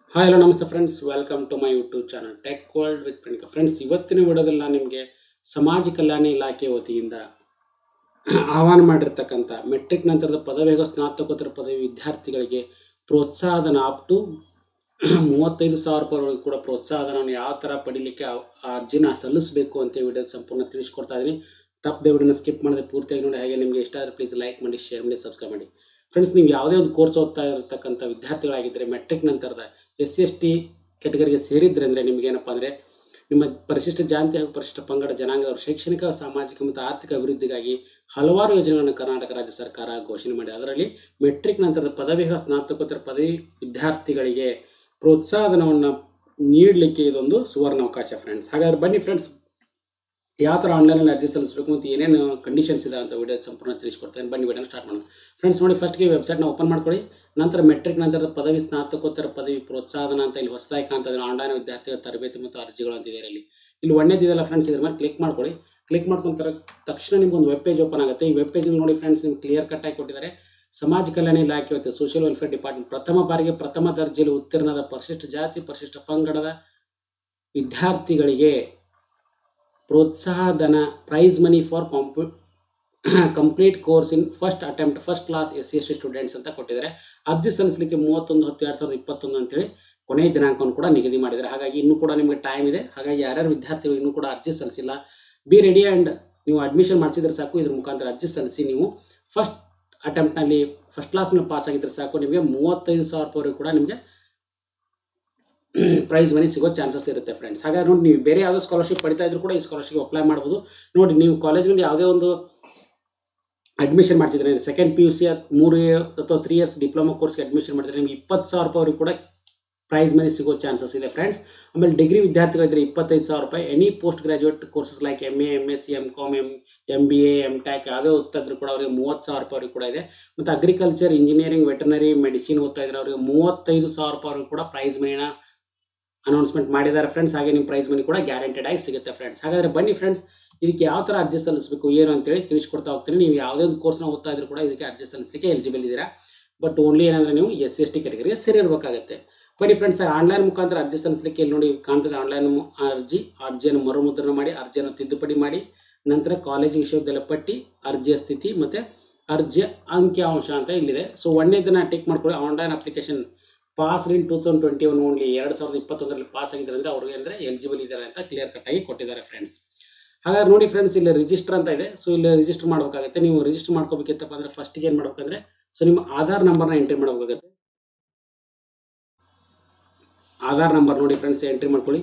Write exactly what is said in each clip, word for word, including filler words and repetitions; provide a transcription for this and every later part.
Hi hello ನಮಸ್ತೆ friends, welcome to my YouTube channel tech world with Praneeka. Friends, ಇವತ್ತಿನ ವಿಡಿಯೋದಲ್ಲಿ ನಾನು ನಿಮಗೆ ಸಮಾಜ ಕಲ್ಯಾಣ ಇಲಾಖೆ ವತಿಯಿಂದ ಆಹ್ವಾನ ಮಾಡಿರ್ತಕ್ಕಂಥ ಮೆಟ್ರಿಕ್ ನಂತರದ ಪದವಿ ಹಾಗೂ ಸ್ನಾತಕೋತ್ತರ ಪದವಿ ವಿದ್ಯಾರ್ಥಿಗಳಿಗೆ ಪ್ರೋತ್ಸಾಹಧನ ಅಪ್ ಟು ಮೂವತ್ತೈದು ಸಾವಿರ ರೂಪಾಯಿವರೆಗೂ ಕೂಡ ಪ್ರೋತ್ಸಾಹಧನ ಯಾವ ಥರ ಪಡಿಲಿಕ್ಕೆ ಆ ಅರ್ಜಿನ ಸಲ್ಲಿಸಬೇಕು ಅಂತ ವಿಡಿಯೋ ಸಂಪೂರ್ಣ ತಿಳಿಸ್ಕೊಡ್ತಾ ಇದ್ದೀನಿ. ತಪ್ಪದೆ ವಿಡಿಯೋನ ಸ್ಕಿಪ್ ಮಾಡಿದ್ರೆ ಪೂರ್ತಿಯಾಗಿ ನೋಡಿ. ಹಾಗೆ ನಿಮಗೆ ಇಷ್ಟ ಆದರೆ ಪ್ಲೀಸ್ ಲೈಕ್ ಮಾಡಿ, ಶೇರ್ ಮಾಡಿ, ಸಬ್ಸ್ಕ್ರೈಬ್ ಮಾಡಿ. ಫ್ರೆಂಡ್ಸ್, ನೀವು ಯಾವುದೇ ಒಂದು ಕೋರ್ಸ್ ಓದ್ತಾ ಇರತಕ್ಕಂಥ ವಿದ್ಯಾರ್ಥಿಗಳಾಗಿದ್ದರೆ ಮೆಟ್ರಿಕ್ ನಂತರದ ಎಸ್ ಸಿ ಎಸ್ ಟಿ ಕೆಟಗರಿಗೆ ಸೇರಿದ್ರೆ ಅಂದರೆ ನಿಮಗೇನಪ್ಪ ಅಂದರೆ ನಿಮ್ಮ ಪರಿಶಿಷ್ಟ ಜಾತಿ ಹಾಗೂ ಪರಿಶಿಷ್ಟ ಪಂಗಡ ಜನಾಂಗದವರು ಶೈಕ್ಷಣಿಕ, ಸಾಮಾಜಿಕ ಮತ್ತು ಆರ್ಥಿಕ ಅಭಿವೃದ್ಧಿಗಾಗಿ ಹಲವಾರು ಯೋಜನೆಗಳನ್ನು ಕರ್ನಾಟಕ ರಾಜ್ಯ ಸರ್ಕಾರ ಘೋಷಣೆ ಮಾಡಿದೆ. ಅದರಲ್ಲಿ ಮೆಟ್ರಿಕ್ ನಂತರದ ಪದವಿ ಹಾಗೂ ಸ್ನಾತಕೋತ್ತರ ಪದವಿ ವಿದ್ಯಾರ್ಥಿಗಳಿಗೆ ಪ್ರೋತ್ಸಾಹಧನವನ್ನು ನೀಡಲಿಕ್ಕೆ ಇದೊಂದು ಸುವರ್ಣ ಅವಕಾಶ ಫ್ರೆಂಡ್ಸ್. ಹಾಗಾದ್ರೆ ಬನ್ನಿ ಫ್ರೆಂಡ್ಸ್, ಯಾವ ಥರ ಆನ್ಲೈನಲ್ಲಿ ಅರ್ಜಿ ಸಲ್ಲಿಸಬೇಕು ಮತ್ತು ಏನೇನು ಕಂಡೀಷನ್ಸ್ ಇದೆ ಅಂತ ವಿಡಿಯೋ ಸಂಪೂರ್ಣ ತಿಳಿಸ್ಕೊಡ್ತೇನೆ. ಬನ್ನಿ ವಿಡಿಯೋನ ಸ್ಟಾರ್ಟ್ ಮಾಡೋಣ ಫ್ರೆಂಡ್ಸ್. ನೋಡಿ, ಫಸ್ಟ್ಗೆ ವೆಬ್ಸೈಟ್ನ ಓಪನ್ ಮಾಡ್ಕೊಳ್ಳಿ. ನಂತರ ಮೆಟ್ರಿಕ್ ನಂತರದ ಪದವಿ ಸ್ನಾತಕೋತ್ತರ ಪದವಿ ಪ್ರೋತ್ಸಾಹಧನ ಅಂತ ಇಲ್ಲಿ ಹೊಸದಾಗಿ ಕಾಣ್ತದೆ ಆನ್ಲೈನ್ ವಿದ್ಯಾರ್ಥಿಗಳ ತರಬೇತಿ ಮತ್ತು ಅರ್ಜಿಗಳು ಅಂತಿದೆ. ಇಲ್ಲಿ ಇಲ್ಲಿ ಒಳ್ಳೆದಿದೆಯಲ್ಲ ಫ್ರೆಂಡ್ಸ್, ಇದ್ರ ಮೇಲೆ ಕ್ಲಿಕ್ ಮಾಡ್ಕೊಳ್ಳಿ. ಕ್ಲಿಕ್ ಮಾಡ್ಕೊಂತ ತಕ್ಷಣ ನಿಮ್ಗೊಂದು ವೆಬ್ ಪೇಜ್ ಓಪನ್ ಆಗುತ್ತೆ. ಈ ವೆಬ್ ಪೇಜ್ ನೋಡಿ ಫ್ರೆಂಡ್ಸ್, ನಿಮ್ಗೆ ಕ್ಲಿಯರ್ ಕಟ್ ಆಗಿ ಕೊಟ್ಟಿದ್ದಾರೆ. ಸಮಾಜ ಕಲ್ಯಾಣ ಇಲಾಖೆ ಮತ್ತು ಸೋಷಿಯಲ್ ವೆಲ್ಫೇರ್ ಡಿಪಾರ್ಟ್ಮೆಂಟ್ ಪ್ರಥಮ ಬಾರಿಗೆ ಪ್ರಥಮ ದರ್ಜೆಯಲ್ಲಿ ಉತ್ತೀರ್ಣದ ಪರಿಶಿಷ್ಟ ಜಾತಿ ಪರಿಶಿಷ್ಟ ಪಂಗಡದ ವಿದ್ಯಾರ್ಥಿಗಳಿಗೆ ಪ್ರೋತ್ಸಾಹಧನ prize money for comp complete course in first attempt first class S C S T students ಅಂತ ಕೊಟ್ಟಿದ್ದಾರೆ. ಅರ್ಜಿ ಸಲ್ಲಿಸಲಿಕ್ಕೆ ಮೂವತ್ತೊಂದು ಹತ್ತು ಎರಡು ಸಾವಿರದ ಇಪ್ಪತ್ತೊಂದು ಅಂತೇಳಿ ಕೊನೆಯ ದಿನಾಂಕವನ್ನು ಕೂಡ ನಿಗದಿ ಮಾಡಿದ್ದಾರೆ. ಹಾಗಾಗಿ ಇನ್ನೂ ಕೂಡ ನಿಮಗೆ ಟೈಮ್ ಇದೆ. ಹಾಗಾಗಿ ಯಾರ್ಯಾರು ವಿದ್ಯಾರ್ಥಿಗಳು ಇನ್ನೂ ಕೂಡ ಅರ್ಜಿ ಸಲ್ಲಿಸಿಲ್ಲ, ಬಿ ರೆಡಿ ಆ್ಯಂಡ್ ನೀವು ಅಡ್ಮಿಷನ್ ಮಾಡಿಸಿದ್ರೆ ಸಾಕು. ಇದ್ರ ಮುಖಾಂತರ ಅರ್ಜಿ ಸಲ್ಲಿಸಿ ನೀವು ಫಸ್ಟ್ ಅಟೆಂಪ್ಟ್ನಲ್ಲಿ ಫಸ್ಟ್ ಕ್ಲಾಸ್ನಲ್ಲಿ ಪಾಸ್ ಆಗಿದ್ರೆ ಸಾಕು. ನಿಮಗೆ ಮೂವತ್ತೈದು ಸಾವಿರ ರೂಪಾಯಿ ಕೂಡ ನಿಮಗೆ ಪ್ರೈಸ್ ಮನಿ ಸಿಗೋ ಚಾನ್ಸಸ್ ಇರುತ್ತೆ ಫ್ರೆಂಡ್ಸ್. ಹಾಗಾಗಿ ನೋಡಿ, ನೀವು ಬೇರೆ ಯಾವುದೋ ಸ್ಕಾಲರ್ಶಿಪ್ ಪಡಿತಾ ಇದ್ರು ಕೂಡ ಈ ಸ್ಕಾಲರ್ಶಿಪ್ ಅಪ್ಲೈ ಮಾಡ್ಬೋದು. ನೋಡಿ, ನೀವು ಕಾಲೇಜ್ನಲ್ಲಿ ಯಾವುದೇ ಒಂದು ಅಡ್ಮಿಷನ್ ಮಾಡ್ತಿದ್ರೆ ಸೆಕೆಂಡ್ ಪಿ ಯು ಸಿ ಮೂರು ಅಥವಾ ತ್ರೀ ಇಯರ್ಸ್ ಡಿಪ್ಲೊಮಾ ಕೋರ್ಸ್ಗೆ ಅಡ್ಮಿಷನ್ ಮಾಡಿದ್ರೆ ನಿಮಗೆ ಇಪ್ಪತ್ತು ಸಾವಿರ ರೂಪಾಯಿ ಕೂಡ ಪ್ರೈಸ್ ಮನಿ ಸಿಗೋ ಚಾನ್ಸಸ್ ಇದೆ ಫ್ರೆಂಡ್ಸ್. ಆಮೇಲೆ ಡಿಗ್ರಿ ವಿದ್ಯಾರ್ಥಿಗಳಿದ್ರೆ ಇಪ್ಪತ್ತೈದು ಸಾವಿರ ರೂಪಾಯಿ. Any post graduate courses like M A M S C M com M M B A M tech ಯಾವುದೇ ಓದ್ತಾ ಇದ್ರು ಕೂಡ ಅವರಿಗೆ ಮೂವತ್ತು ಸಾವಿರ ರೂಪಾಯಿ ಕೂಡ ಇದೆ. ಮತ್ತು ಅಗ್ರಿಕಲ್ಚರ್, ಇಂಜಿನಿಯರಿಂಗ್, ವೆಟರ್ನರಿ, ಮೆಡಿಸಿನ್ ಓದ್ತಾ ಇದ್ರೆ ಅವರಿಗೆ ಮೂವತ್ತೈದು ಸಾವಿರ ರೂಪಾಯಿ ಕೂಡ ಪ್ರೈಸ್ ಮನಿನ ಅನೌನ್ಸ್ಮೆಂಟ್ ಮಾಡಿದ್ದಾರೆ ಫ್ರೆಂಡ್ಸ್. ಹಾಗೆ ನಿಮ್ಮ ಪ್ರೈಸ್ ಮನಿ ಕೂಡ ಗ್ಯಾರಂಟೆಡ್ ಆಗಿ ಸಿಗುತ್ತೆ ಫ್ರೆಂಡ್ಸ್. ಹಾಗಾದರೆ ಬನ್ನಿ ಫ್ರೆಂಡ್ಸ್, ಇದಕ್ಕೆ ಯಾವ ಥರ ಅರ್ಜಿ ಸಲ್ಲಿಸಬೇಕು ಏನು ಅಂತೇಳಿ ತಿಳಿಸ್ಕೊಡ್ತಾ ಹೋಗ್ತೀನಿ. ನೀವು ಯಾವುದೇ ಒಂದು ಕೋರ್ಸ್ನ ಓದ್ತಾ ಇದ್ರು ಕೂಡ ಇದಕ್ಕೆ ಅರ್ಜಿ ಸಲ್ಲಿಸಲಿಕ್ಕೆ ಎಲಿಜಿಬಲ್ ಇದ್ದೀರಾ. ಬಟ್ ಓನ್ಲಿ ಏನಂದರೆ ನೀವು ಎಸ್ ಸಿ ಎಸ್ ಟಿ ಕೆಟಗರಿಗೆ ಸೇರಿರಬೇಕಾಗುತ್ತೆ. ಬನ್ನಿ ಫ್ರೆಂಡ್ಸ್, ಆನ್ಲೈನ್ ಮುಖಾಂತರ ಅರ್ಜಿ ಸಲ್ಲಿಸಲಿಕ್ಕೆ ಇಲ್ಲಿ ನೋಡಿ ಕಾಣ್ತದೆ ಆನ್ಲೈನ್ ಅರ್ಜಿ. ಅರ್ಜಿಯನ್ನು ಮರುಮುದ್ರಣ ಮಾಡಿ, ಅರ್ಜಿಯನ್ನು ತಿದ್ದುಪಡಿ ಮಾಡಿ, ನಂತರ ಕಾಲೇಜು ವಿಶ್ವವಿದ್ಯಾಲಯ ಪಟ್ಟಿ, ಅರ್ಜಿಯ ಸ್ಥಿತಿ ಮತ್ತು ಅರ್ಜಿಯ ಅಂಕಿಅಂಶ ಅಂತ ಇಲ್ಲಿದೆ. ಸೊ ಒಂದನೇದನ್ನು ಟಿಕ್ ಮಾಡ್ಕೊಳ್ಳಿ. Online application pass in two thousand twenty one only ಎರಡು ಸಾವಿರದ ಇಪ್ಪತ್ತೊಂದರಲ್ಲಿ ಪಾಸ್ ಆಗಿದ್ದಾರೆ ಅಂದರೆ ಅವ್ರಿಗೆ ಅಂದರೆ ಎಲಿಜಿಬಲ್ ಇದ್ದಾರೆ ಅಂತ ಕ್ಲಿಯರ್ ಕಟ್ ಆಗಿ ಕೊಟ್ಟಿದ್ದಾರೆ ಫ್ರೆಂಡ್ಸ್. ಹಾಗಾದ್ರೆ ನೋಡಿ ಫ್ರೆಂಡ್ಸ್, ಇಲ್ಲಿ ರಿಜಿಸ್ಟರ್ ಅಂತ ಇದೆ. ಸೊ ಇಲ್ಲಿ ರಿಜಿಸ್ಟರ್ ಮಾಡಬೇಕಾಗುತ್ತೆ. ನೀವು ರಿಜಿಸ್ಟರ್ ಮಾಡ್ಕೋಬೇಕಿತ್ತಪ್ಪ ಅಂದರೆ ಫಸ್ಟಿಗೆ ಏನು ಮಾಡ್ಬೇಕಂದ್ರೆ, ಸೊ ನಿಮ್ಮ ಆಧಾರ್ ನಂಬರ್ನ ಎಂಟ್ರಿ ಮಾಡಬೇಕಾಗುತ್ತೆ. ಆಧಾರ್ ನಂಬರ್ ನೋಡಿ ಫ್ರೆಂಡ್ಸ್ ಎಂಟ್ರಿ ಮಾಡ್ಕೊಳ್ಳಿ.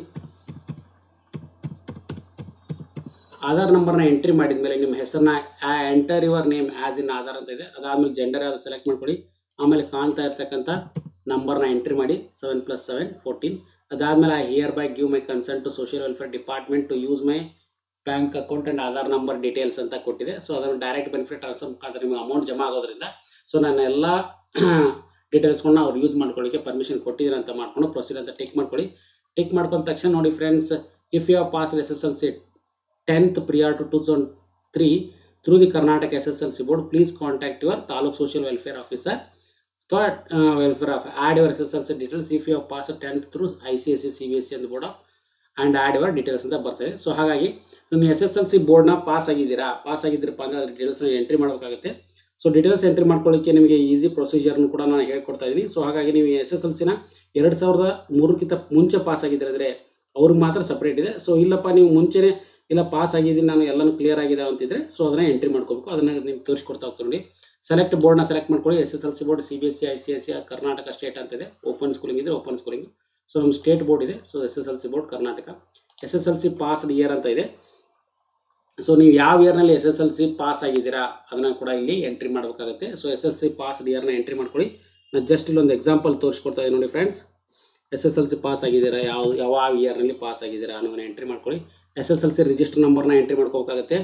ಆಧಾರ್ ನಂಬರ್ನ ಎಂಟ್ರಿ ಮಾಡಿದ ಮೇಲೆ ನಿಮ್ಮ ಹೆಸರನ್ನ enter your name as in Aadhaar ಅಂತ ಇದೆ. ಅದಾದಮೇಲೆ ಜೆಂಡರ್ ಯಾವುದು ಸೆಲೆಕ್ಟ್ ಮಾಡ್ಕೊಳ್ಳಿ. ಆಮೇಲೆ ಕಾಣ್ತಾ ಇರ್ತಕ್ಕಂಥ ನಂಬರ್ನ ಎಂಟ್ರಿ ಮಾಡಿ, ಸೆವೆನ್ ಪ್ಲಸ್ ಸೆವೆನ್ ಫೋರ್ಟೀನ್. ಅದಾದಮೇಲೆ I hereby give my concern to social welfare department to use my bank account and Aadhaar number details ಅಂತ ಕೊಟ್ಟಿದೆ. ಸೊ ಅದನ್ನು ಡೈರೆಕ್ಟ್ ಬೆನಿಫಿಟ್ ಟ್ರಾನ್ಸ್ಫರ್ ಮುಖಾಂತರ ನಿಮಗೆ ಅಮೌಂಟ್ ಜಮಾ ಆಗೋದ್ರಿಂದ ಸೊ ನಾನು ಎಲ್ಲ ಡೀಟೇಲ್ಸ್ಗಳನ್ನ ಅವ್ರು ಯೂಸ್ ಮಾಡ್ಕೊಳ್ಳಿಕ್ಕೆ ಪರ್ಮಿಷನ್ ಕೊಟ್ಟಿದ್ದೀನಿ ಅಂತ ಮಾಡ್ಕೊಂಡು ಪ್ರೊಸೀಡ್ ಅಂತ ಟಿಕ್ ಮಾಡ್ಕೊಳ್ಳಿ. ಟಿಕ್ ಮಾಡ್ಕೊಂಡ ತಕ್ಷಣ ನೋಡಿ friends, if you have pass S S L C tenth prior to two thousand three through the Karnataka S S L C board, please contact your taluk social welfare officer ಅಥವಾ welfare of add your S S L C details if you have pass tenth through I C S C C B S C ಅಂತ board of and add your details ಅಂತ ಬರ್ತದೆ. So ಹಾಗಾಗಿ ನೀವು S S L C ಬೋರ್ಡ್ನ pass ಆಗಿದ್ದೀರಾ, pass ಆಗಿದ್ದೀರಪ್ಪ ಅಂದರೆ ಅದ್ರ ಡೀಟೇಲ್ಸ್ನ ಎಂಟ್ರಿ ಮಾಡಬೇಕಾಗುತ್ತೆ. ಸೊ ಡೀಟೇಲ್ಸ್ ಎಂಟ್ರಿ ಮಾಡ್ಕೊಳ್ಳಿಕ್ಕೆ ನಿಮಗೆ ಈಸಿ ಪ್ರೊಸೀಜರ್ನು ಕೂಡ ನಾನು ಹೇಳ್ಕೊಡ್ತಾ ಇದ್ದೀನಿ. ಸೊ ಹಾಗಾಗಿ ನೀವು ಎಸ್ ಎಸ್ ಎಲ್ ಸಿನ ಎರಡು ಸಾವಿರದ ಮೂರಕ್ಕಿಂತ ಮುಂಚೆ ಪಾಸ್ ಆಗಿದ್ದರೆ ಅಂದರೆ ಅವ್ರಿಗೆ ಮಾತ್ರ ಸಪ್ರೇಟ್ ಇದೆ. ಸೊ ಇಲ್ಲಪ್ಪ ನೀವು ಮುಂಚೆನೇ ಇಲ್ಲ ಪಾಸ್ ಆಗಿದ್ದೀನಿ ನಾನು ಎಲ್ಲನೂ ಕ್ಲಿಯರ್ ಆಗಿದೆ ಅಂತಿದ್ರೆ ಸೊ ಅದನ್ನು ಎಂಟ್ರಿ ಮಾಡ್ಕೋಬೇಕು. ಅದನ್ನು ನಿಮ್ಗೆ ತೋರಿಸ್ಕೊಡ್ತಾ ಹೋಗ್ತೀನಿ ನೋಡಿ. ಸೆಲೆಕ್ಟ್ ಬೋರ್ಡ್ನ ಸೆಲೆಕ್ಟ್ ಮಾಡ್ಕೊಳ್ಳಿ. S S L C board, C B S C, I C S C, Karnataka state ಅಂತಿದೆ. ಓಪನ್ ಸ್ಕೂಲಿಂಗ್ ಇದ್ದರೆ ಓಪನ್ ಸ್ಕೂಲಿಂಗ್. ಸೊ ನಮ್ಮ ಸ್ಟೇಟ್ ಬೋರ್ಡ್ ಇದೆ. So S S L C board Karnataka. S S L C passed year ಅಂತ ಇದೆ. So ನೀವು ಯಾವ ಇಯರ್ನಲ್ಲಿ S S L C pass ಆಗಿದ್ದೀರಾ ಅದನ್ನು ಕೂಡ ಇಲ್ಲಿ ಎಂಟ್ರಿ ಮಾಡಬೇಕಾಗುತ್ತೆ. So S L C passed ಇಯರ್ನ ಎಂಟ್ರಿ ಮಾಡ್ಕೊಳ್ಳಿ. ನಾನು ಜಸ್ಟ್ ಇಲ್ಲೊಂದು ಎಕ್ಸಾಂಪಲ್ ತೋರಿಸ್ಕೊಡ್ತಾ ಇದ್ದೀನಿ ನೋಡಿ friends. S S L C pass ಆಗಿದ್ದೀರಾ, ಯಾವ ಯಾವ ಇಯರ್ನಲ್ಲಿ ಪಾಸ್ ಆಗಿದ್ದೀರಾ ಅನ್ನೋದನ್ನ ಎಂಟ್ರಿ ಮಾಡ್ಕೊಳ್ಳಿ. S S L C register ನಂಬರ್ನ ಎಂಟ್ರಿ ಮಾಡ್ಕೋಬೇಕಾಗುತ್ತೆ.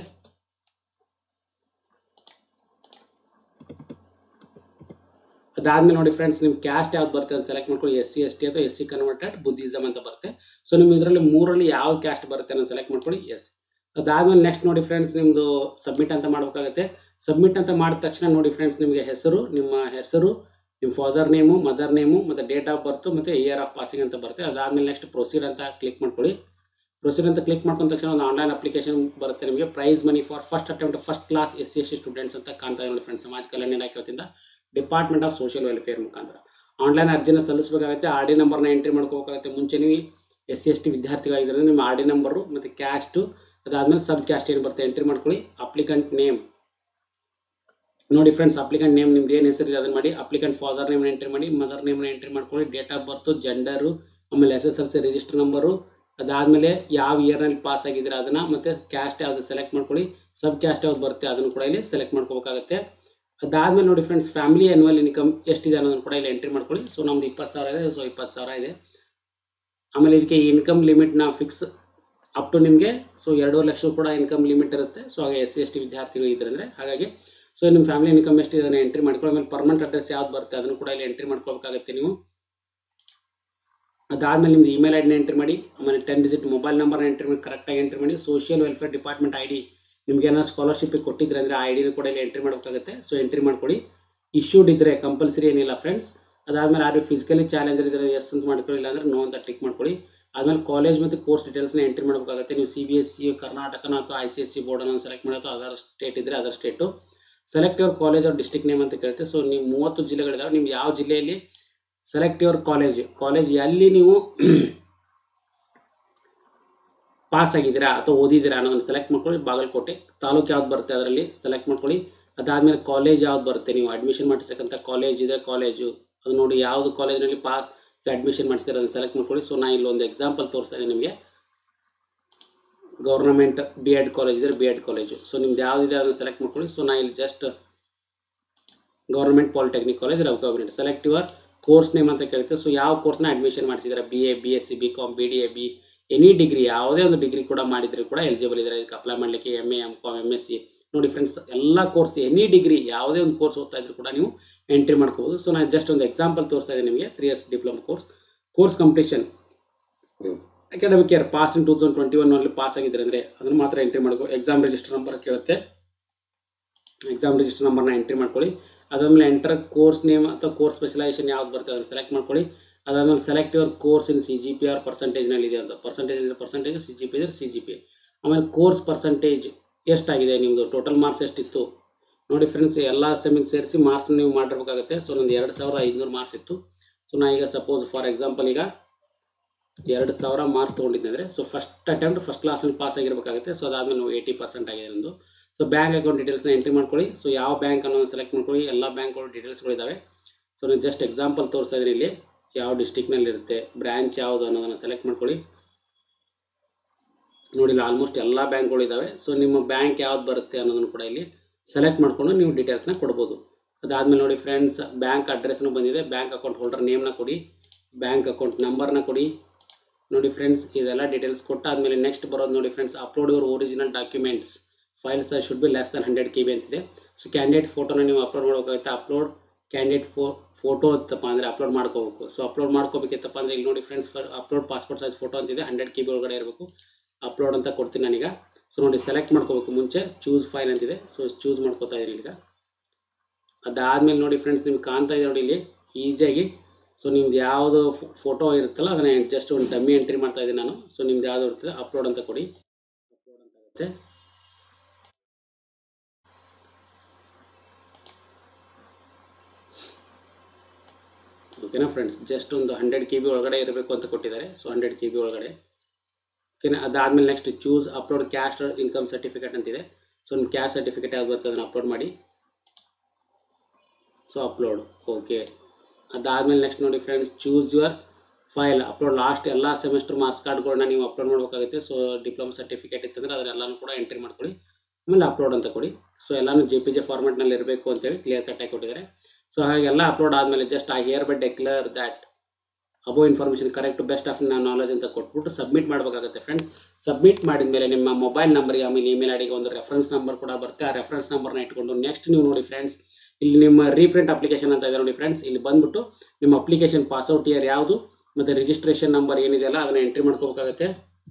ಅದಾದಮೇಲೆ ನೋಡಿ ಫ್ರೆಂಡ್ಸ್, ನಿಮ್ಮ ಕ್ಯಾಸ್ಟ್ ಯಾವ್ದು ಬರುತ್ತೆ ಅಂತ ಸೆಲೆಕ್ಟ್ ಮಾಡ್ಕೊಳ್ಳಿ. ಎಸ್ ಸಿ ಎಸ್ ಟಿ ಅಥವಾ ಎಸ್ ಸಿ ಕನ್ವರ್ಟೆಡ್ ಬುದ್ಧಿಸಮ್ ಅಂತ ಬರುತ್ತೆ. ಸೊ ನಿಮ್ಮ ಇದರಲ್ಲಿ ಮೂರಲ್ಲಿ ಯಾವ ಕ್ಯಾಸ್ಟ್ ಬರುತ್ತೆ ಅನ್ನೋ ಸೆಲೆಕ್ಟ್ ಮಾಡ್ಕೊಳ್ಳಿ. ಎಸ್. ಅದಾದಮೇಲೆ ನೆಕ್ಸ್ಟ್ ನೋಡಿ ಫ್ರೆಂಡ್ಸ್, ನಿಮ್ಮದು ಸಬ್ಮಿಟ್ ಅಂತ ಮಾಡಬೇಕಾಗುತ್ತೆ. ಸಬ್ಮಿಟ್ ಅಂತ ಮಾಡಿದ ತಕ್ಷಣ ನೋಡಿ ಫ್ರೆಂಡ್ಸ್, ನಿಮಗೆ ಹೆಸರು, ನಿಮ್ಮ ಹೆಸರು, ನಿಮ್ಮ ಫಾದರ್ ನೇಮು, ಮದರ್ ನೇಮು ಮತ್ತು ಡೇಟ್ ಆಫ್ ಬರ್ತು ಮತ್ತು ಇಯರ್ ಆಫ್ ಪಾಸಿಂಗ್ ಅಂತ ಬರುತ್ತೆ. ಅದಾದಮೇಲೆ ನೆಕ್ಸ್ಟ್ ಪ್ರೊಸೀಡ್ ಅಂತ ಕ್ಲಿಕ್ ಮಾಡ್ಕೊಳ್ಳಿ. ಪ್ರೊಸೀಡ್ ಅಂತ ಕ್ಲಿಕ್ ಮಾಡ್ಕೊಂಡ ತಕ್ಷಣ ಒಂದು ಆನ್ಲೈನ್ ಅಪ್ಲಿಕೇಶನ್ ಬರುತ್ತೆ ನಿಮಗೆ. Prize money for first attempt first class S C S C students ಅಂತ ಕಾಣ್ತಾ ಇದೆ ನೋಡಿ ಫ್ರೆಂಡ್ಸ್. ಸಮಾಜ ಕಲ್ಯಾಣ ಇಲಾಖೆ ವತಿಯಿಂದ ಡಿಪಾರ್ಟ್ಮೆಂಟ್ ಆಫ್ ಸೋಷಿಯಲ್ ವೆಲ್ಫೇರ್ ಮುಖಾಂತರ ಆನ್ಲೈನ್ ಅರ್ಜಿನ ಸಲ್ಲಿಸಬೇಕಾಗುತ್ತೆ. ಆರ್ ಡಿ ನಂಬರ್ನ ಎಂಟ್ರಿ ಮಾಡ್ಕೋಬೇಕಾಗುತ್ತೆ. ಮುಂಚೆ ನೀವು ಎಸ್ ಸಿ ಎಸ್ ಟಿ ವಿದ್ಯಾರ್ಥಿಗಳಿದ್ರೆ ನಿಮ್ಮ ಆರ್ ಡಿ ನಂಬರು ಮತ್ತು ಕ್ಯಾಸ್ಟು, ಅದಾದಮೇಲೆ ಸಬ್ ಕ್ಯಾಸ್ಟ್ ಏನು ಬರುತ್ತೆ ಎಂಟ್ರಿ ಮಾಡ್ಕೊಳ್ಳಿ. ಅಪ್ಲಿಕೆಂಟ್ ನೇಮ್ ನೋಡಿ ಫ್ರೆಂಡ್ಸ್, ಅಪ್ಲಿಕೆಂಟ್ ನೇಮ್ ನಿಮ್ದು ಏನು ಹೆಸರಿದೆ ಅದನ್ನು ಮಾಡಿ. ಅಪ್ಲಿಕೆಂಟ್ ಫಾದರ್ ನೇಮ್ನ ಎಂಟ್ರಿ ಮಾಡಿ, ಮದರ್ ನೇಮ್ನ ಎಂಟ್ರಿ ಮಾಡ್ಕೊಳ್ಳಿ. ಡೇಟ್ ಆಫ್ ಬರ್ತು, ಜೆಂಡರು, ಆಮೇಲೆ S S L C register number, ಅದಾದಮೇಲೆ ಯಾವ ಇಯರ್ನಲ್ಲಿ ಪಾಸ್ ಆಗಿದ್ದೀರಾ ಅದನ್ನು, ಮತ್ತು ಕ್ಯಾಸ್ಟ್ ಯಾವುದು ಸೆಲೆಕ್ಟ್ ಮಾಡ್ಕೊಳ್ಳಿ. ಸಬ್ ಕ್ಯಾಸ್ಟ್ ಯಾವ್ದು ಬರುತ್ತೆ ಅದನ್ನು ಕೂಡ ಇಲ್ಲಿ ಸೆಲೆಕ್ಟ್ ಮಾಡ್ಕೋಬೇಕಾಗುತ್ತೆ. ಅದಾದಮೇಲೆ ನೋಡಿ ಫ್ರೆಂಡ್ಸ್, ಫ್ಯಾಮಿಲಿ ಆ್ಯನ್ಯುವಲ್ ಇನ್ಕಮ್ ಎಷ್ಟಿದೆ ಅನ್ನೋದನ್ನು ಕೂಡ ಇಲ್ಲಿ ಎಂಟ್ರಿ ಮಾಡ್ಕೊಳ್ಳಿ. ಸೊ ನಮ್ದು ಇಪ್ಪತ್ತು ಸಾವಿರ ಇದೆ, ಸೊ ಇಪ್ಪತ್ತು ಸಾವಿರ ಇದೆ. ಆಮೇಲೆ ಇದಕ್ಕೆ ಇನ್ಕಮ್ ಲಿಮಿಟ್ನ ಫಿಕ್ಸ್ ಅಪ್ ಟು ನಿಮಗೆ ಸೊ ಎರಡೂವರೆ ಲಕ್ಷ ಕೂಡ ಇನ್ಕಮ್ ಲಿಮಿಟ್ ಇರುತ್ತೆ. ಸೊ ಹಾಗೆ ಎಸ್ ಸಿ ಎಸ್ ಟಿ ವಿದ್ಯಾರ್ಥಿಗಳು ಇದ್ದರೆ ಹಾಗಾಗಿ ಸೊ ನಿಮ್ಮ ಫ್ಯಾಮಿಲಿ ಇನ್ಕಮ್ ಎಷ್ಟಿದೆ ಅದನ್ನು ಎಂಟ್ರಿ ಮಾಡ್ಕೊಳ್ಳಿ. ಆಮೇಲೆ ಪರ್ಮನೆಂಟ್ ಅಡ್ರೆಸ್ ಯಾವ್ದು ಬರುತ್ತೆ ಅದನ್ನು ಕೂಡ ಇಲ್ಲಿ ಎಂಟ್ರಿ ಮಾಡ್ಕೊಳ್ಬೇಕಾಗುತ್ತೆ ನೀವು. ಅದಾದಮೇಲೆ ನಿಮ್ದು ಇಮೇಲ್ ಐ ಡಿನ ಎಂಟ್ರಿ ಮಾಡಿ. ಆಮೇಲೆ ಟೆನ್ ಡಿಜಿಟ್ ಮೊಬೈಲ್ ನಂಬರ್ನ ಎಂಟ್ರಿ ಮಾಡಿ, ಕರೆಕ್ಟಾಗಿ ಎಂಟ್ರಿ ಮಾಡಿ. Social welfare department I D ನಿಮ್ಗೆ ಏನಾದ್ರು ಸ್ಕಾಲರ್ಶಿಪ್ಪಿಗೆ ಕೊಟ್ಟಿದ್ರೆ ಅಂದರೆ ಆ ಐ ಡಿನ ಕೂಡ ಇಲ್ಲಿ ಎಂಟ್ರಿ ಮಾಡಬೇಕಾಗುತ್ತೆ. ಸೊ ಎಂಟ್ರಿ ಮಾಡ್ಕೊಳ್ಳಿ. ಇಶ್ಯೂಡ್ ಇದ್ದರೆ ಕಂಪಲ್ಸರಿ ಏನಿಲ್ಲ ಫ್ರೆಂಡ್ಸ್. ಅದಾದಮೇಲೆ ಯಾರು ಫಿಸಿಕಲಿ ಚಾಲೆಂಜರ್ ಇದ್ದರೆ ಎಸ್ ಅಂತ ಮಾಡ್ಕೊಳ್ಳಿ, ಇಲ್ಲ ಅಂದರೆ ನೋ ಅಂತ ಟಿಕ್ ಮಾಡ್ಕೊಳ್ಳಿ. ಆದಮೇಲೆ ಕಾಲೇಜ್ ಮತ್ತು ಕೋರ್ಸ್ ಡೀಟೇಲ್ಸ್ನ ಎಂಟ್ರಿ ಮಾಡಬೇಕಾಗುತ್ತೆ. ನೀವು ಸಿ ಬಿ ಎಸ್ ಸಿ, ಕರ್ನಾಟಕನ ಅಥವಾ ಐ ಸಿ ಎಸ್ ಸಿ ಬೋರ್ಡನ್ನು ಸೆಲೆಕ್ಟ್ ಮಾಡೋದು, ಅದರ್ ಸ್ಟೇಟ್ ಇದ್ದರೆ other state. Select your college ಅವ್ರ ಡಿಸ್ಟ್ರಿಕ್ಟ್ ನೇಮ್ ಅಂತ ಕೇಳುತ್ತೆ. ಸೊ ನೀವು ಮೂವತ್ತು ಜಿಲ್ಲೆಗಳಿದ್ದಾವೆ, ನಿಮ್ಗೆ ಯಾವ ಜಿಲ್ಲೆಯಲ್ಲಿ ಸೆಲೆಕ್ಟ್ ಯುವರ್ ಕಾಲೇಜ್ ಕಾಲೇಜ್ ಎಲ್ಲಿ ನೀವು ಪಾಸ್ ಆಗಿದ್ದೀರಾ ಅಥವಾ ಓದಿದ್ದೀರಾ ಅನ್ನೋದನ್ನು ಸೆಲೆಕ್ಟ್ ಮಾಡ್ಕೊಳ್ಳಿ. ಬಾಗಲಕೋಟೆ ತಾಲೂಕು ಯಾವ್ದು ಬರುತ್ತೆ ಅದರಲ್ಲಿ ಸೆಲೆಕ್ಟ್ ಮಾಡ್ಕೊಳ್ಳಿ. ಅದಾದಮೇಲೆ ಕಾಲೇಜ್ ಯಾವ್ದು ಬರುತ್ತೆ, ನೀವು ಅಡ್ಮಿಷನ್ ಮಾಡಿಸಕ್ಕಂಥ ಕಾಲೇಜ್ ಇದೆ ಕಾಲೇಜು ಅದು ನೋಡಿ ಯಾವುದು ಕಾಲೇಜಿನಲ್ಲಿ ಪಾ ಅಡ್ಮಿಷನ್ ಮಾಡಿಸಿದ್ರೆ ಅದನ್ನು ಸೆಲೆಕ್ಟ್ ಮಾಡ್ಕೊಳ್ಳಿ. ಸೊ ನಾನು ಇಲ್ಲೊಂದು ಎಕ್ಸಾಂಪಲ್ ತೋರಿಸ್ತಾ ಇದ್ದೀನಿ ನಿಮಗೆ. ಗೌರ್ನಮೆಂಟ್ ಬಿ ಎಡ್ ಕಾಲೇಜ್ ಇದ್ದರೆ ಬಿ ಎಡ್ ಕಾಲೇಜು. ಸೊ ನಿಮ್ದು ಯಾವುದಿದೆ ಅದನ್ನು ಸೆಲೆಕ್ಟ್ ಮಾಡ್ಕೊಳ್ಳಿ. ಸೊ ನಾನು ಇಲ್ಲಿ ಜಸ್ಟ್ ಗೌರ್ಮೆಂಟ್ ಪಾಲಿಟೆಕ್ನಿಕ್ ಕಾಲೇಜ್ ರವ್ government select your course name ಅಂತ ಕೇಳುತ್ತೆ. ಸೊ ಯಾವ ಕೋರ್ಸ್ನ ಅಡ್ಮಿಷನ್ ಮಾಡಿಸಿದ್ರೆ B A, B S C, B Com, B D A, B any degree ಯಾವುದೇ ಒಂದು ಡಿಗ್ರಿ ಕೂಡ ಮಾಡಿದರೆ ಕೂಡ ಎಲಿಜಿಬಲ್ ಇದ್ದಾರೆ ಇದಕ್ಕೆ ಅಪ್ಲೈ ಮಾಡಲಿಕ್ಕೆ. M A, M com, M S C ನೋಡಿ ಫ್ರೆಂಡ್ಸ್, ಎಲ್ಲ ಕೋರ್ಸ್ ಎನಿ ಡಿಗ್ರಿ ಯಾವುದೇ ಒಂದು ಕೋರ್ಸ್ ಓದ್ತಾ ಇದ್ರು ಕೂಡ ನೀವು ಎಂಟ್ರಿ ಮಾಡ್ಕೋಬೋದು. ಸೊ ನಾನು ಜಸ್ಟ್ ಒಂದು ಎಕ್ಸಾಂಪಲ್ ತೋರಿಸ್ತಾ ಇದ್ದೀನಿ ನಿಮಗೆ. Three years diploma course course completion academic year pass in two thousand twenty ಒನ್ನಲ್ಲಿ ಪಾಸ್ ಆಗಿದ್ದಾರೆ ಅಂದರೆ ಅದನ್ನು ಮಾತ್ರ ಎಂಟ್ರಿ ಮಾಡ್ಕೋ. ಎಕ್ಸಾಮ್ ರಿಜಿಸ್ಟರ್ ನಂಬರ್ ಕೇಳುತ್ತೆ, ಎಕ್ಸಾಮ್ ರಿಜಿಸ್ಟರ್ ನಂಬರ್ನ ಎಂಟ್ರಿ ಮಾಡ್ಕೊಳ್ಳಿ. ಅದಾದಮೇಲೆ ಎಂಟರ್ ಕೋರ್ಸ್ ನೇಮ್ ಅಥವಾ ಕೋರ್ಸ್ ಸ್ಪೆಷಲೈಸೇಷನ್ ಯಾವ್ದು ಬರುತ್ತೆ ಅದನ್ನು ಸೆಲೆಕ್ಟ್ ಮಾಡ್ಕೊಳ್ಳಿ. ಅದಾದಮೇಲೆ select your course in C G P or ಪರ್ಸೆಂಟೇಜ್ನಲ್ಲಿ ಇದೆ ಅಂತ. ಪರ್ಸೆಂಟೇಜ್ ಇದ್ರೆ ಪರ್ಸೆಂಟೇಜ್, ಸಿ ಜಿ ಪಿ ಇದ್ರೆ ಸಿ ಜಿ ಪಿ. ಆಮೇಲೆ ಕೋರ್ಸ್ ಪರ್ಸೆಂಟೇಜ್ ಎಷ್ಟಾಗಿದೆ ನಿಮ್ಮದು, ಟೋಟಲ್ ಮಾರ್ಕ್ಸ್ ಎಷ್ಟಿತ್ತು ನೋಡಿ ಫ್ರೆಂಡ್ಸ್. ಎಲ್ಲ ಸೆಮಿಗೆ ಸೇರಿಸಿ ಮಾರ್ಕ್ಸ್ ನೀವು ಮಾಡಿರ್ಬೇಕಾಗುತ್ತೆ. ಸೊ ನಂದು ಎರಡು ಸಾವಿರದ ಐದುನೂರು ಮಾರ್ಕ್ಸ್ ಇತ್ತು. ಸೊ ನಾ ಈಗ ಸಪೋಸ್ ಫಾರ್ ಎಕ್ಸಾಂಪಲ್ ಈಗ ಎರಡು ಸಾವಿರ ಮಾರ್ಕ್ಸ್ ತೊಗೊಂಡಿದ್ದೆ ಅಂದರೆ ಸೊ ಫಸ್ಟ್ ಅಟೆಂಪ್ಟ್ ಫಸ್ಟ್ ಕ್ಲಾಸಲ್ಲಿ ಪಾಸ್ ಆಗಿರಬೇಕಾಗುತ್ತೆ. ಸೊ ಅದಾದಮೇಲೆ ನಾವು ಏಯ್ಟಿ ಪರ್ಸೆಂಟ್ ಆಗಿದೆ ನಂದು. ಸೊ ಬ್ಯಾಂಕ್ ಅಕೌಂಟ್ ಡೀಟೇಲ್ಸ್ನ ಎಂಟ್ರಿ ಮಾಡ್ಕೊಳ್ಳಿ. ಸೊ ಯಾವ ಬ್ಯಾಂಕ್ ಅನ್ನೋದು ಸೆಲೆಕ್ಟ್ ಮಾಡ್ಕೊಳ್ಳಿ. ಎಲ್ಲ ಬ್ಯಾಂಕ್ಗಳು ಡೀಟೇಲ್ಸ್ಗಳಿದ್ದಾವೆ. ಸೊ ನಾನು ಜಸ್ಟ್ ಎಕ್ಸಾಂಪಲ್ ತೋರಿಸ್ತಾ ಇದ್ದೀನಿ ಇಲ್ಲಿ. ಯಾವ ಡಿಸ್ಟಿಕ್ನಲ್ಲಿರುತ್ತೆ, ಬ್ರ್ಯಾಂಚ್ ಯಾವುದು ಅನ್ನೋದನ್ನು ಸೆಲೆಕ್ಟ್ ಮಾಡ್ಕೊಳ್ಳಿ. ನೋಡಿ ಇಲ್ಲಿ ಆಲ್ಮೋಸ್ಟ್ ಎಲ್ಲ ಬ್ಯಾಂಕ್ಗಳು ಇದ್ದಾವೆ. ಸೊ ನಿಮ್ಮ ಬ್ಯಾಂಕ್ ಯಾವ್ದು ಬರುತ್ತೆ ಅನ್ನೋದನ್ನು ಕೂಡ ಇಲ್ಲಿ ಸೆಲೆಕ್ಟ್ ಮಾಡಿಕೊಂಡು ನೀವು ಡೀಟೇಲ್ಸ್ನ ಕೊಡ್ಬೋದು. ಅದಾದಮೇಲೆ ನೋಡಿ ಫ್ರೆಂಡ್ಸ್, ಬ್ಯಾಂಕ್ ಅಡ್ರೆಸ್ನು ಬಂದಿದೆ. ಬ್ಯಾಂಕ್ ಅಕೌಂಟ್ ಹೋಲ್ಡರ್ ನೇಮ್ನ ಕೊಡಿ, ಬ್ಯಾಂಕ್ ಅಕೌಂಟ್ ನಂಬರ್ನ ಕೊಡಿ. ನೋಡಿ ಫ್ರೆಂಡ್ಸ್, ಇದೆಲ್ಲ ಡೀಟೇಲ್ಸ್ ಕೊಟ್ಟಾದಮೇಲೆ ನೆಕ್ಸ್ಟ್ ಬರೋದು ನೋಡಿ friends, upload your original documents files should be less than hundred K B ಅಂತಿದೆ. ಸೊ ಕ್ಯಾಂಡಿಡೇಟ್ ಫೋಟೋನ ನೀವು ಅಪ್ಲೋಡ್ ಮಾಡ್ಬೇಕಾಗುತ್ತೆ. ಅಪ್ಲೋಡ್ ಕ್ಯಾಂಡಿಡೇಟ್ ಫೋ ಫೋಟೋ ಇತ್ತಪ್ಪ ಅಂದರೆ ಅಪ್ಲೋಡ್ ಮಾಡ್ಕೋಬೇಕು. ಸೊ ಅಪ್ಲೋಡ್ ಮಾಡ್ಕೋಬೇಕಿತ್ತಪ್ಪ ಅಂದರೆ ಇಲ್ಲಿ ನೋಡಿ friends, upload passport size photo ಅಂತಿದೆ, ಹಂಡ್ರೆಡ್ ಕೆ ಬಿ ಒಳಗಡೆ ಇರಬೇಕು. ಅಪ್ಲೋಡ್ ಅಂತ ಕೊಡ್ತೀನಿ ನಾನೀಗ. ಸೊ ನೋಡಿ ಸೆಲೆಕ್ಟ್ ಮಾಡ್ಕೋಬೇಕು. ಮುಂಚೆ ಚೂಸ್ ಫೈಲ್ ಅಂತಿದೆ, ಸೊ ಚೂಸ್ ಮಾಡ್ಕೋತಾ ಇದ್ದೀನಿ ಈಗ. ಅದಾದಮೇಲೆ ನೋಡಿ ಫ್ರೆಂಡ್ಸ್, ನಿಮ್ಗೆ ಕಾಣ್ತಾ ಇದೆ ನೋಡಿ ಇಲ್ಲಿ ಈಸಿಯಾಗಿ. ಸೊ ನಿಮ್ದು ಯಾವುದು ಫೋಟೋ ಇರುತ್ತಲ್ಲ ಅದನ್ನು ಜಸ್ಟ್ ಒಂದು ಡಮ್ಮಿ ಎಂಟ್ರಿ ಮಾಡ್ತಾ ಇದ್ದೀನಿ ನಾನು. ಸೊ ನಿಮ್ದು ಯಾವುದು ಇರ್ತದೆ ಅಪ್ಲೋಡ್ ಅಂತ ಕೊಡಿ, ಅಪ್ಲೋಡ್ ಅಂತ ಆಗುತ್ತೆ. ಓಕೆನಾ ಫ್ರೆಂಡ್ಸ್, ಜಸ್ಟ್ ಒಂದು ಹಂಡ್ರೆಡ್ ಕೆ ಬಿ ಒಳಗಡೆ ಇರಬೇಕು ಅಂತ ಕೊಟ್ಟಿದ್ದಾರೆ. ಸೊ ಹಂಡ್ರೆಡ್ ಕೆ ಬಿ ಒಳಗಡೆ ಓಕೆನಾ. ಅದಾದಮೇಲೆ next choose upload caste income certificate ಅಂತಿದೆ. ಸೊ ನಿಮ್ಮ ಕ್ಯಾಸ್ಟ್ ಸರ್ಟಿಫಿಕೇಟ್ ಯಾವ್ದು ಬರ್ತದೆ ಅದನ್ನು ಅಪ್ಲೋಡ್ ಮಾಡಿ. So upload okay. ಅದಾದಮೇಲೆ ನೆಕ್ಸ್ಟ್ ನೋಡಿ friends, choose your file upload last ಎಲ್ಲ ಸೆಮಿಸ್ಟರ್ ಮಾರ್ಕ್ಸ್ ಕಾರ್ಡ್ಗಳನ್ನ ನೀವು ಅಪ್ಲೋಡ್ ಮಾಡಬೇಕಾಗುತ್ತೆ. ಸೊ ಡಿಪ್ಲೊಮಾ ಸರ್ಟಿಫಿಕೇಟ್ ಇತ್ತಂದರೆ ಅದನ್ನೆಲ್ಲನೂ ಕೂಡ ಎಂಟ್ರಿ ಮಾಡ್ಕೊಳ್ಳಿ. ಆಮೇಲೆ ಅಪ್ಲೋಡ್ ಅಂತ ಕೊಡಿ. ಸೊ ಎಲ್ಲನೂ ಜೆ ಪಿ ಜೆ ಫಾರ್ಮೆಟ್ನಲ್ಲಿ ಇರಬೇಕು ಅಂತೇಳಿ ಕ್ಲಿಯರ್ ಕಟ್ಟಾಗಿ ಕೊಟ್ಟಿದ್ದಾರೆ. ಸೊ ಹಾಗೆಲ್ಲ ಅಪ್ಲೋಡ್ ಆದಮೇಲೆ just I hereby declare that above information correct best of knowledge ಅಂತ ಕೊಟ್ಬಿಟ್ಟು ಸಬ್ಮಿಟ್ ಮಾಡಬೇಕಾಗುತ್ತೆ ಫ್ರೆಂಡ್ಸ್. ಸಬ್ಮಿಟ್ ಮಾಡಿದ ಮೇಲೆ ನಿಮ್ಮ ಮೊಬೈಲ್ ನಂಬರ್ಗೆ ಆಮೇಲೆ ಇಮೇಲ್ ಐಡಿಗೆ ಒಂದು ರೆಫರೆನ್ಸ್ ನಂಬರ್ ಕೂಡ ಬರುತ್ತೆ. ಆ ರೆಫರೆನ್ಸ್ ನಂಬರ್ನ ಇಟ್ಕೊಂಡು ನೆಕ್ಸ್ಟ್ ನೀವು ನೋಡಿ ಫ್ರೆಂಡ್ಸ್, ಇಲ್ಲಿ ನಿಮ್ಮ ರೀಪ್ರಿಂಟ್ ಅಪ್ಲಿಕೇಶನ್ ಅಂತ ಇದೆ ನೋಡಿ ಫ್ರೆಂಡ್ಸ್. ಇಲ್ಲಿ ಬಂದುಬಿಟ್ಟು ನಿಮ್ಮ ಅಪ್ಲಿಕೇಶನ್ ಪಾಸ್ಔಟ್ ಇಯರ್ ಯಾವುದು ಮತ್ತು ರಿಜಿಸ್ಟ್ರೇಷನ್ ನಂಬರ್ ಏನಿದೆಯಲ್ಲ ಅದನ್ನು ಎಂಟ್ರಿ ಮಾಡ್ಕೋಬೇಕಾಗುತ್ತೆ.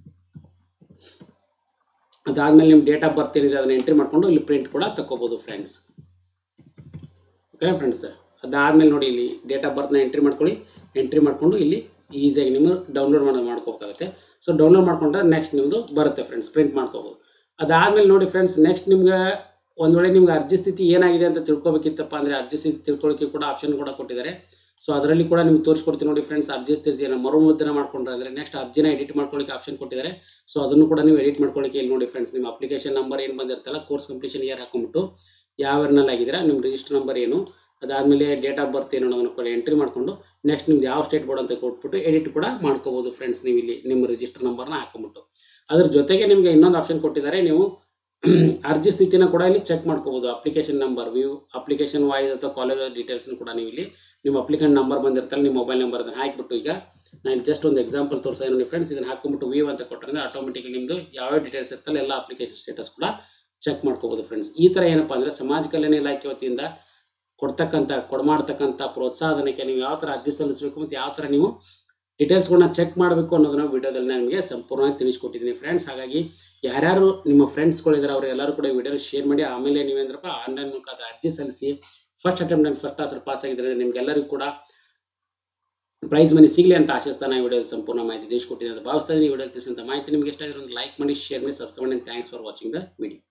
ಅದಾದಮೇಲೆ ನಿಮ್ಮ ಡೇಟ್ ಆಫ್ ಬರ್ತ್ ಏನಿದೆ ಅದನ್ನು ಎಂಟ್ರಿ ಮಾಡಿಕೊಂಡು ಇಲ್ಲಿ ಪ್ರಿಂಟ್ ಕೂಡ ತಗೋಬೋದು ಫ್ರೆಂಡ್ಸ್. ಓಕೆ ಫ್ರೆಂಡ್ಸ್, ಅದಾದಮೇಲೆ ನೋಡಿ ಇಲ್ಲಿ ಡೇಟ್ ಆಫ್ ಬರ್ತ್ನ ಎಂಟ್ರಿ ಮಾಡ್ಕೊಳ್ಳಿ. ಎಂಟ್ರಿ ಮಾಡಿಕೊಂಡು ಇಲ್ಲಿ ಈಸಿಯಾಗಿ ನೀವು ಡೌನ್ಲೋಡ್ ಮಾಡೋದು ಮಾಡ್ಕೋಬೇಕಾಗುತ್ತೆ. ಸೊ ಡೌನ್ಲೋಡ್ ಮಾಡ್ಕೊಂಡ್ರೆ ನೆಕ್ಸ್ಟ್ ನಿಮ್ಮದು ಬರುತ್ತೆ ಫ್ರೆಂಡ್ಸ್, ಪ್ರಿಂಟ್ ಮಾಡ್ಕೋಬೋದು. ಅದಾದಮೇಲೆ ನೋಡಿ ಫ್ರೆಂಡ್ಸ್, ನೆಕ್ಸ್ಟ್ ನಿಮ್ಗೆ ಒಂದು ವೇಳೆ ನಿಮ್ಗೆ ಅರ್ಜಿ ಸ್ಥಿತಿ ಏನಾಗಿದೆ ಅಂತ ತಿಳ್ಕೊಬೇಕಿತ್ತಪ್ಪ ಅಂದರೆ ಅರ್ಜಿ ಸ್ಥಿತಿ ತಿಳ್ಕೊಳ್ಳೋಕ್ಕೆ ಕೂಡ ಆಪ್ಷನ್ ಕೂಡ ಕೊಟ್ಟಿದ್ದಾರೆ. ಸೊ ಅದರಲ್ಲಿ ಕೂಡ ನಿಮ್ಗೆ ತೋರಿಸ್ಕೊಡ್ತೀನಿ ನೋಡಿ ಫ್ರೆಂಡ್ಸ್. ಅರ್ಜಿ ಸ್ಥಿತಿಯನ್ನು ಮರುಮುದ್ರಣ ಮಾಡ್ಕೊಂಡ್ರೆ ಅಂದರೆ ನೆಕ್ಸ್ಟ್ ಅರ್ಜಿನ ಎಡಿಟ್ ಮಾಡ್ಕೊಳ್ಳಿಕ್ಕೆ ಆಪ್ಷನ್ ಕೊಟ್ಟಿದ್ದಾರೆ. ಸೊ ಅದನ್ನು ಕೂಡ ನೀವು ಎಡಿಟ್ ಮಾಡ್ಕೊಳ್ಳಿಕ್ಕೆ ಇಲ್ಲಿ ನೋಡಿ ಫ್ರೆಂಡ್ಸ್, ನಿಮ್ಮ ಅಪ್ಲಿಕೇಶನ್ ನಂಬರ್ ಏನು ಬಂದಿರ್ತಲ್ಲ, ಕೋರ್ಸ್ ಕಂಪ್ಲೀಷನ್ ಇಯರ್ ಹಾಕೊಂಡ್ಬಿಟ್ಟು ಯಾವ ಇಯರ್ನಲ್ಲಿ ಆಗಿದ್ದೀರಾ, ನಿಮ್ಮ ರಿಜಿಸ್ಟರ್ ನಂಬರ್ ಏನು, ಅದಾದಮೇಲೆ ಡೇಟ್ ಆಫ್ ಬರ್ತ್ ಏನು ಅನ್ನೋದನ್ನು ಕೂಡ ಎಂಟ್ರಿ ಮಾಡಿಕೊಂಡು ನೆಕ್ಸ್ಟ್ ನಿಮ್ದು ಯಾವ ಸ್ಟೇಟ್ ಬೋರ್ಡ್ ಅಂತ ಕೊಟ್ಬಿಟ್ಟು ಎಡಿಟ್ ಕೂಡ ಮಾಡ್ಕೋಬೋದು ಫ್ರೆಂಡ್ಸ್. ನೀವು ಇಲ್ಲಿ ನಿಮ್ಮ ರಿಜಿಸ್ಟರ್ ನಂಬರ್ನ ಹಾಕೊಂಡ್ಬಿಟ್ಟು ಅದ್ರ ಜೊತೆಗೆ ನಿಮಗೆ ಇನ್ನೊಂದು ಆಪ್ಷನ್ ಕೊಟ್ಟಿದ್ದಾರೆ. ನೀವು ಅರ್ಜಿ ಸ್ಥಿತಿನ ಕೂಡ ಇಲ್ಲಿ ಚೆಕ್ ಮಾಡ್ಕೋಬೋದು. Application number, view application voice ಅಥವಾ ಕಾಲೇಜ್ ಡೀಟೇಲ್ಸ್ನ ಕೂಡ ನೀವು ಇಲ್ಲಿ ನಿಮ್ಮ ಅಪ್ಲಿಕೆಂಟ್ ನಂಬರ್ ಬಂದಿರ್ತಾರೆ, ನಿಮ್ಮ ಮೊಬೈಲ್ ನಂಬರ್ ಅದನ್ನು ಹಾಕಿಬಿಟ್ಟು, ಈಗ ನಾನು ಜಸ್ಟ್ ಒಂದು ಎಕ್ಸಾಂಪಲ್ ತೋರಿಸ್ತಾ ನೋಡಿ ಫ್ರೆಂಡ್ಸ್, ಇದನ್ನು ಹಾಕೊಂಡ್ಬಿಟ್ಟು ವ್ಯೂ ಅಂತ ಕೊಟ್ಟರೆ ಆಟೋಮೆಟಿಕ್ಲಿ ನಿಮ್ಮದು ಯಾವ ಡೀಟೇಲ್ಸ್ ಇರ್ತಲ್ಲ ಎಲ್ಲ ಅಪ್ಲಿಕೇಶನ್ ಸ್ಟೇಟಸ್ ಕೂಡ ಚೆಕ್ ಮಾಡ್ಕೋಬೋದು ಫ್ರೆಂಡ್ಸ್. ಈ ಥರ ಏನಪ್ಪ ಅಂದರೆ ಸಮಾಜ ಕಲ್ಯಾಣ ಇಲಾಖೆ ವತಿಯಿಂದ ಕೊಡ್ತಕ್ಕಂಥ ಕೊಡ್ಮಾಡ್ತಕ್ಕಂಥ ಪ್ರೋತ್ಸಾಹನಕ್ಕೆ ನೀವು ಯಾವ ಥರ ಅರ್ಜಿ ಸಲ್ಲಿಸಬೇಕು ಮತ್ತು ಯಾವ ಥರ ನೀವು ಡೀಟೇಲ್ಸ್ಗಳನ್ನ ಚೆಕ್ ಮಾಡಬೇಕು ಅನ್ನೋದನ್ನ ವಿಡಿಯೋದಲ್ಲಿ ನಾನು ನಿಮಗೆ ಸಂಪೂರ್ಣವಾಗಿ ತಿಳಿಸ್ಕೊಟ್ಟಿದ್ದೀನಿ ಫ್ರೆಂಡ್ಸ್. ಹಾಗಾಗಿ ಯಾರ್ಯಾರು ನಿಮ್ಮ ಫ್ರೆಂಡ್ಸ್ಗಳಿದ್ದಾರೆ ಅವರು ಎಲ್ಲರೂ ಕೂಡ ವಿಡಿಯೋ ಶೇರ್ ಮಾಡಿ. ಆಮೇಲೆ ನೀವೇಂದ್ರಪ್ಪ ಆನ್ಲೈನ್ ಮೂಲಕ ಅದು ಅರ್ಜಿ ಸಲ್ಲಿಸಿ ಫಸ್ಟ್ ಅಟೆಂಪ್ಟ್ ಅಲ್ಲಿ ಫಸ್ಟ್ ಕ್ಲಾಸ್ ಪಾಸ್ ಆಗಿದ್ರೆ ನಿಮ್ಗೆಲ್ಲರಿಗೂ ಕೂಡ ಪ್ರೈಸ್ ಮನಿ ಸಿಗಲಿ ಅಂತ ಆಶಿಸ್ತಾನೆ ಈ ವಿಡಿಯೋ ಸಂಪೂರ್ಣ ಮಾಹಿತಿ ತಿಳಿಸ್ಕೊಟ್ಟಿದ್ದೀನಿ ಅಂತ ಭಾವಿಸ್ತಾ ಇದ್ದೀನಿ. ಈ ವಿಡಿಯೋ ತಿಳಿಸಿದಂಥ ಮಾಹಿತಿ ನಿಮಗೆ ಇಷ್ಟ ಆಗಿರೋ ಒಂದು ಲೈಕ್ ಮಾಡಿ, ಶೇರ್ ಮಾಡಿ, ಸಬ್ಸ್ಕ್ರೈಬ್ ಮಾಡಿ. Thanks for watching the video.